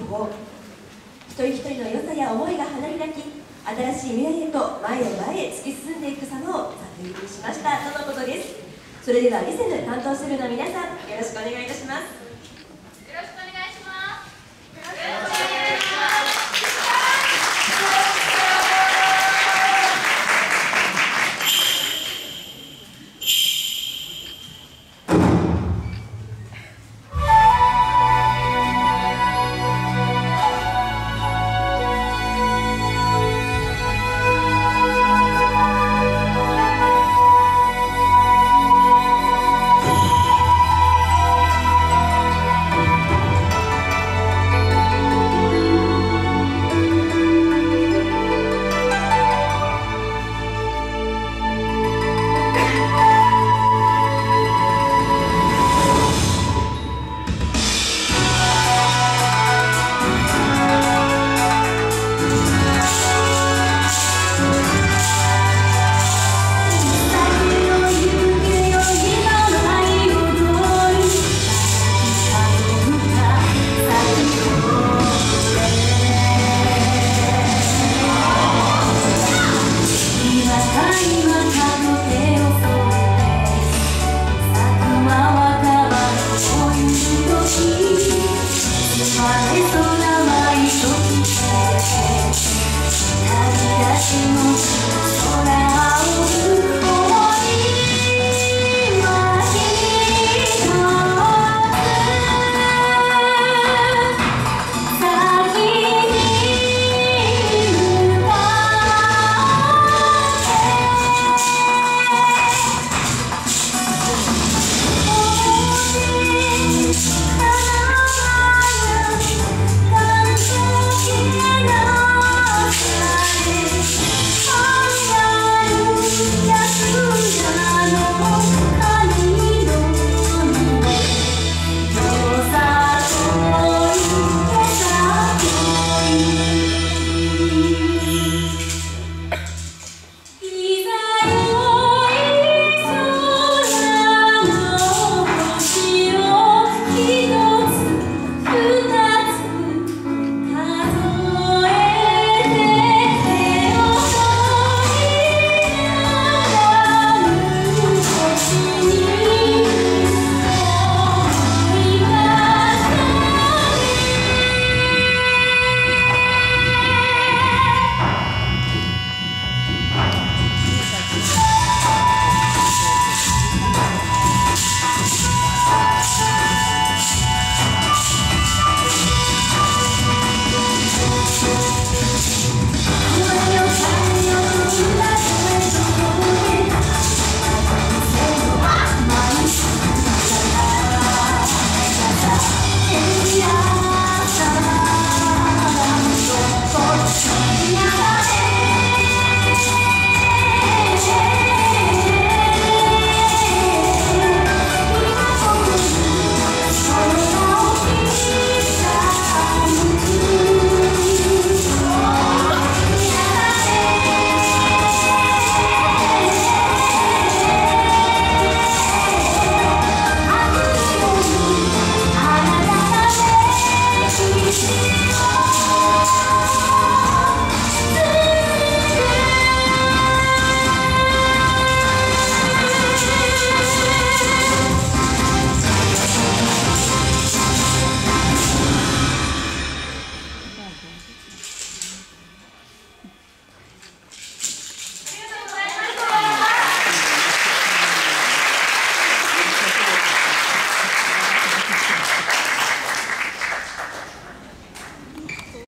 合、一人一人の良さや思いが花開き、新しい未来へと前へ前へ突き進んでいく様を作品にしましたとのことです。それではリセヌ担当するの皆さん、よろしくお願いいたします。 よろしくお願いします。 旅立ちの